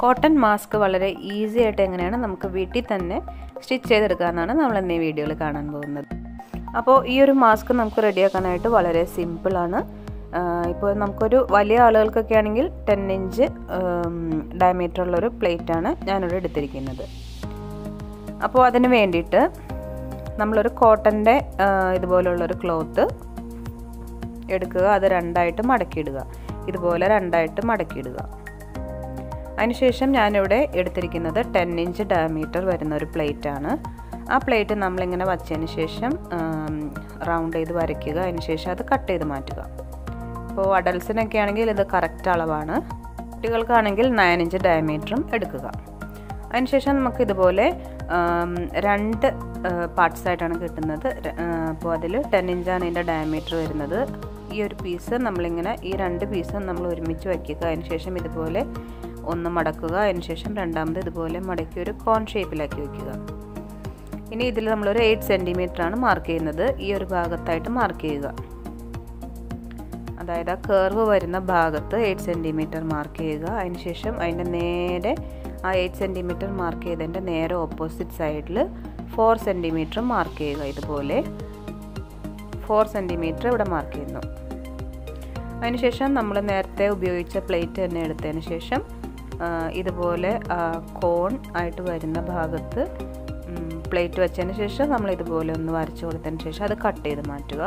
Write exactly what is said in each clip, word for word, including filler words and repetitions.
Cotton mask വളരെ easy ആയിട്ട് എങ്ങനെയാണ് നമുക്ക് വീട്ടിൽ തന്നെ സ്റ്റിച്ച് ചെയ്തെടുക്കാമെന്നാണ് നമ്മൾ ഇന്ന് ഈ വീഡിയോയിൽ കാണാൻ പോകുന്നത്. അപ്പോൾ ഈ ഒരു മാസ്ക് നമുക്ക് റെഡിയാക്കാനായിട്ട് വളരെ സിമ്പിളാണ്. ഇപ്പോൾ നമുക്കൊരു വലിയ ആളുകൾക്കൊക്കെ ആണെങ്കിൽ ടെൻ ഇഞ്ച് ഡയമീറ്റർ ഉള്ളൊരു പ്ലേറ്റാണ് ഞാനിവിടെ എടുത്തിരിക്കുന്നത്. അപ്പോൾ അതിന് വേണ്ടിയിട്ട് നമ്മളൊരു കോട്ടൻ്റെ ഇതുപോലുള്ളൊരു ക്ലോത്ത് എടുക്കുക, അത് രണ്ടായിട്ട് മടക്കിയിടുക, ഇതുപോലെ രണ്ടായിട്ട് മടക്കിയിടുക. അതിനുശേഷം ഞാനിവിടെ എടുത്തിരിക്കുന്നത് ടെൻ ഇഞ്ച് ഡയമീറ്റർ വരുന്ന ഒരു പ്ലേറ്റാണ്. ആ പ്ലേറ്റ് നമ്മളിങ്ങനെ വച്ചതിന് ശേഷം റൗണ്ട് ചെയ്ത് വരയ്ക്കുക. അതിനുശേഷം അത് കട്ട് ചെയ്ത് മാറ്റുക. ഇപ്പോൾ അഡൽസിനൊക്കെ ആണെങ്കിൽ ഇത് കറക്റ്റ് അളവാണ്. കുട്ടികൾക്കാണെങ്കിൽ നയൻ ഇഞ്ച് ഡയമീറ്ററും എടുക്കുക. അതിനുശേഷം നമുക്ക് ഇതുപോലെ രണ്ട് പാർട്സ് ആയിട്ടാണ് കിട്ടുന്നത്. അപ്പോൾ അതിൽ ടെൻ ഇഞ്ചാണ് ഇതിൻ്റെ ഡയമീറ്റർ വരുന്നത്. ഈ ഒരു പീസ് നമ്മളിങ്ങനെ ഈ രണ്ട് പീസും നമ്മൾ ഒരുമിച്ച് വയ്ക്കുക. അതിനുശേഷം ഇതുപോലെ ഒന്ന് മടക്കുക. അതിനുശേഷം രണ്ടാമത് ഇതുപോലെ മടക്കി ഒരു കോൺ ഷേപ്പിലാക്കി വയ്ക്കുക. ഇനി ഇതിൽ നമ്മളൊരു എയ്റ്റ് സെൻറ്റിമീറ്റർ ആണ് മാർക്ക് ചെയ്യുന്നത്. ഈ ഒരു ഭാഗത്തായിട്ട് മാർക്ക് ചെയ്യുക. അതായത് ആ കർവ് വരുന്ന ഭാഗത്ത് എയ്റ്റ് സെൻറ്റിമീറ്റർ മാർക്ക് ചെയ്യുക. അതിനുശേഷം അതിൻ്റെ നേരെ ആ എയ്റ്റ് സെൻറ്റിമീറ്റർ മാർക്ക് ചെയ്തതിൻ്റെ നേരെ ഓപ്പോസിറ്റ് സൈഡിൽ ഫോർ സെൻറ്റിമീറ്റർ മാർക്ക് ചെയ്യുക. ഇതുപോലെ ഫോർ സെൻറ്റിമീറ്റർ ഇവിടെ മാർക്ക് ചെയ്യുന്നു. അതിനുശേഷം നമ്മൾ നേരത്തെ ഉപയോഗിച്ച പ്ലേറ്റ് തന്നെ എടുത്തതിന് ശേഷം ഇതുപോലെ കോൺ ആയിട്ട് വരുന്ന ഭാഗത്ത് പ്ലേറ്റ് വെച്ചതിന് ശേഷം നമ്മൾ ഇതുപോലെ ഒന്ന് വരച്ചു കൊടുത്തതിന് ശേഷം അത് കട്ട് ചെയ്ത് മാറ്റുക.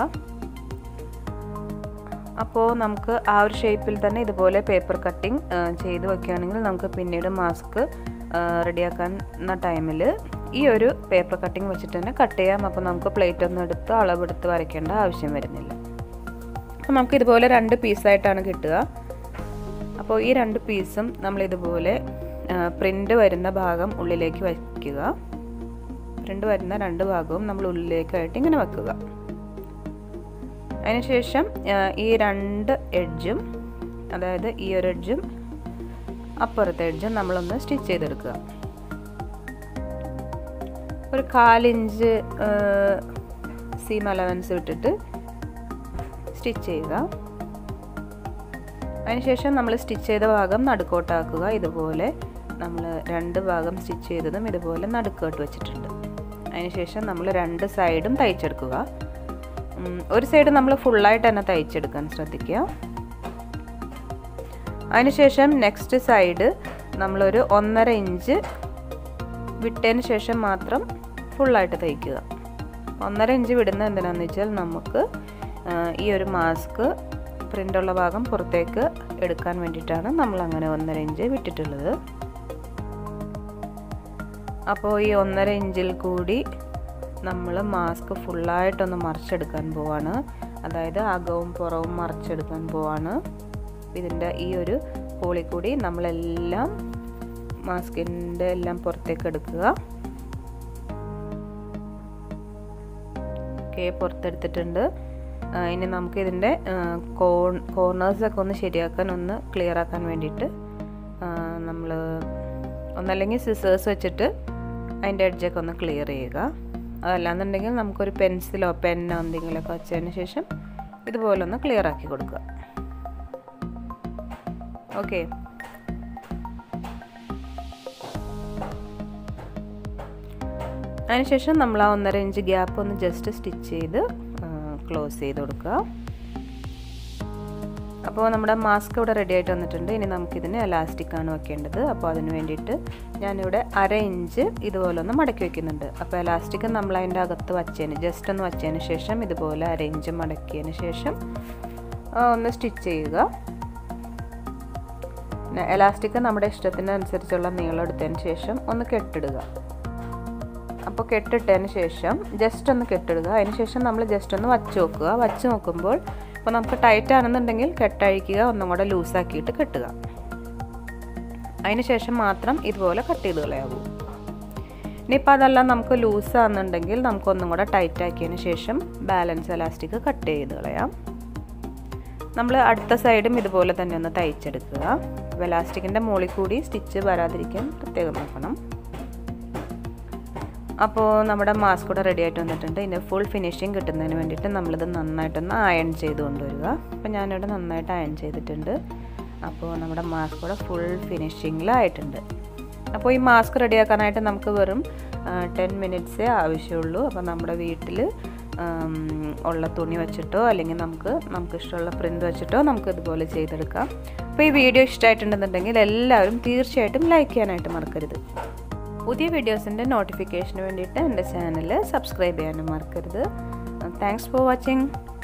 അപ്പോൾ നമുക്ക് ആ ഒരു ഷേപ്പിൽ തന്നെ ഇതുപോലെ പേപ്പർ കട്ടിങ് ചെയ്ത് വയ്ക്കുകയാണെങ്കിൽ നമുക്ക് പിന്നീട് മാസ്ക് റെഡിയാക്കുന്ന ടൈമിൽ ഈ ഒരു പേപ്പർ കട്ടിങ് വെച്ചിട്ട് തന്നെ കട്ട് ചെയ്യാം. അപ്പോൾ നമുക്ക് പ്ലേറ്റ് ഒന്നും എടുത്ത് അളവെടുത്ത് വരയ്ക്കേണ്ട ആവശ്യം വരുന്നില്ല. അപ്പോൾ നമുക്ക് ഇതുപോലെ രണ്ട് പീസായിട്ടാണ് കിട്ടുക. അപ്പോൾ ഈ രണ്ട് പീസും നമ്മളിതുപോലെ പ്രിൻ്റ് വരുന്ന ഭാഗം ഉള്ളിലേക്ക് വയ്ക്കുക. പ്രിൻ്റ് വരുന്ന രണ്ട് ഭാഗവും നമ്മൾ ഉള്ളിലേക്കായിട്ട് ഇങ്ങനെ വെക്കുക. അതിനുശേഷം ഈ രണ്ട് എഡ്ജും, അതായത് ഈ ഒരു എഡ്ജും അപ്പുറത്തെ എഡ്ജും നമ്മളൊന്ന് സ്റ്റിച്ച് ചെയ്തെടുക്കുക. ഒരു കാലിഞ്ച് സീം അലവൻസ് വിട്ടിട്ട് സ്റ്റിച്ച് ചെയ്യുക. അതിനുശേഷം നമ്മൾ സ്റ്റിച്ച് ചെയ്ത ഭാഗം നടുക്കോട്ടാക്കുക. ഇതുപോലെ നമ്മൾ രണ്ട് ഭാഗം സ്റ്റിച്ച് ചെയ്തതും ഇതുപോലെ നടുക്കോട്ട് വെച്ചിട്ടുണ്ട്. അതിനുശേഷം നമ്മൾ രണ്ട് സൈഡും തയ്ച്ചെടുക്കുക. ഒരു സൈഡ് നമ്മൾ ഫുള്ളായിട്ട് തന്നെ തയ്ച്ചെടുക്കാൻ ശ്രദ്ധിക്കുക. അതിനുശേഷം നെക്സ്റ്റ് സൈഡ് നമ്മളൊരു ഒന്നര ഇഞ്ച് വിട്ടതിന് ശേഷം മാത്രം ഫുള്ളായിട്ട് തയ്ക്കുക. ഒന്നര ഇഞ്ച് വിടുന്നത് എന്തിനാണെന്ന് വെച്ചാൽ നമുക്ക് ഈ ഒരു മാസ്ക് പ്രിൻ്റുള്ള ഭാഗം പുറത്തേക്ക് എടുക്കാൻ വേണ്ടിയിട്ടാണ് നമ്മൾ അങ്ങനെ ഒന്നര ഇഞ്ച് വിട്ടിട്ടുള്ളത്. അപ്പോൾ ഈ ഒന്നര ഇഞ്ചിൽ കൂടി നമ്മൾ മാസ്ക് ഫുള്ളായിട്ടൊന്ന് മറിച്ചെടുക്കാൻ പോവാണ്. അതായത് അകവും പുറവും മറിച്ചെടുക്കാൻ പോവാണ്. ഇതിൻ്റെ ഈ ഒരു ഹോളിൽ കൂടി നമ്മളെല്ലാം മാസ്കിൻ്റെ എല്ലാം പുറത്തേക്ക് എടുക്കുക. ഓക്കെ, പുറത്തെടുത്തിട്ടുണ്ട്. ഇനി നമുക്ക് ഇതിൻ്റെ കോൺ കോർണേഴ്സൊക്കെ ഒന്ന് ശരിയാക്കാൻ, ഒന്ന് ക്ലിയർ ആക്കാൻ വേണ്ടിയിട്ട് നമ്മൾ ഒന്നല്ലെങ്കിൽ സിസേഴ്സ് വെച്ചിട്ട് അതിൻ്റെ എഡ്ജൊക്കെ ഒന്ന് ക്ലിയർ ചെയ്യുക. അതല്ലാന്നുണ്ടെങ്കിൽ നമുക്കൊരു പെൻസിലോ പെന്നോ എന്തെങ്കിലുമൊക്കെ വെച്ചതിന് ശേഷം ഇതുപോലെ ഒന്ന് ക്ലിയർ ആക്കി കൊടുക്കുക. ഓക്കെ, അതിനുശേഷം നമ്മൾ ആ ഒന്നര ഇഞ്ച് ഗ്യാപ്പ് ഒന്ന് ജസ്റ്റ് സ്റ്റിച്ച് ചെയ്ത് ക്ലോസ് ചെയ്ത് കൊടുക്കുക. അപ്പോൾ നമ്മുടെ മാസ്ക് ഇവിടെ റെഡി ആയിട്ട് വന്നിട്ടുണ്ട്. ഇനി നമുക്കിതിന് എലാസ്റ്റിക്കാണ് വെക്കേണ്ടത്. അപ്പോൾ അതിന് വേണ്ടിയിട്ട് ഞാനിവിടെ അര ഇഞ്ച് ഇതുപോലെ ഒന്ന് മടക്കി വയ്ക്കുന്നുണ്ട്. അപ്പോൾ എലാസ്റ്റിക് നമ്മൾ അതിൻ്റെ അകത്ത് വച്ചതിന് ജസ്റ്റ് ഒന്ന് വച്ചതിന് ശേഷം ഇതുപോലെ അര ഇഞ്ച് മടക്കിയതിന് ശേഷം ഒന്ന് സ്റ്റിച്ച് ചെയ്യുക. പിന്നെ എലാസ്റ്റിക് നമ്മുടെ ഇഷ്ടത്തിനനുസരിച്ചുള്ള നീളം എടുത്തതിന് ശേഷം ഒന്ന് കെട്ടിടുക. അപ്പോൾ കെട്ടിട്ടതിന് ശേഷം ജസ്റ്റ് ഒന്ന് കെട്ടിടുക. അതിന് ശേഷം നമ്മൾ ജസ്റ്റ് ഒന്ന് വച്ച് നോക്കുക. വച്ച് നോക്കുമ്പോൾ ഇപ്പോൾ നമുക്ക് ടൈറ്റ് ആണെന്നുണ്ടെങ്കിൽ കെട്ടഴിക്കുക, ഒന്നും കൂടെ ലൂസാക്കിയിട്ട് കെട്ടുക. അതിന് ശേഷം മാത്രം ഇതുപോലെ കട്ട് ചെയ്ത് കളയാവൂ. ഇനിയിപ്പോൾ അതെല്ലാം നമുക്ക് ലൂസാണെന്നുണ്ടെങ്കിൽ നമുക്കൊന്നും കൂടെ ടൈറ്റ് ആക്കിയതിന് ശേഷം ബാലൻസ് എലാസ്റ്റിക് കട്ട് ചെയ്ത് കളയാം. നമ്മൾ അടുത്ത സൈഡും ഇതുപോലെ തന്നെ ഒന്ന് തയ്ച്ചെടുക്കുക. എലാസ്റ്റിക്കിൻ്റെ മുകളിൽ കൂടി സ്റ്റിച്ച് വരാതിരിക്കാൻ പ്രത്യേകം നോക്കണം. അപ്പോൾ നമ്മുടെ മാസ്ക് കൂടെ റെഡി ആയിട്ട് വന്നിട്ടുണ്ട്. ഇതിൻ്റെ ഫുൾ ഫിനിഷിങ് കിട്ടുന്നതിന് വേണ്ടിയിട്ട് നമ്മളിത് നന്നായിട്ടൊന്ന് അയൺ ചെയ്ത് കൊണ്ടുവരിക. അപ്പോൾ ഞാനിവിടെ നന്നായിട്ട് അയൺ ചെയ്തിട്ടുണ്ട്. അപ്പോൾ നമ്മുടെ മാസ്ക് കൂടെ ഫുൾ ഫിനിഷിങ്ങിലായിട്ടുണ്ട്. അപ്പോൾ ഈ മാസ്ക് റെഡിയാക്കാനായിട്ട് നമുക്ക് വെറും ടെൻ മിനിറ്റ്സേ ആവശ്യമുള്ളൂ. അപ്പോൾ നമ്മുടെ വീട്ടിൽ ഉള്ള തുണി വെച്ചിട്ടോ അല്ലെങ്കിൽ നമുക്ക് നമുക്ക് ഇഷ്ടമുള്ള പ്രിൻ്റ് വെച്ചിട്ടോ നമുക്ക് ഇതുപോലെ ചെയ്തെടുക്കാം. അപ്പോൾ ഈ വീഡിയോ ഇഷ്ടമായിട്ടുണ്ടെന്നുണ്ടെങ്കിൽ എല്ലാവരും തീർച്ചയായിട്ടും ലൈക്ക് ചെയ്യാനായിട്ട് മറക്കരുത്. പുതിയ വീഡിയോസിൻ്റെ നോട്ടിഫിക്കേഷന് വേണ്ടിയിട്ട് എൻ്റെ ചാനൽ സബ്സ്ക്രൈബ് ചെയ്യാനും മറക്കരുത്. Thanks for watching.